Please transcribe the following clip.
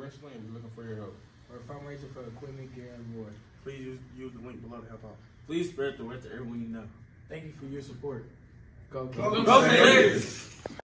Wrestling, and we're looking for your help. We're fundraising for equipment, gear, and more. Please use the link below to help out. Please spread the word to everyone you know. Thank you for your support. Go, Go, Tigers!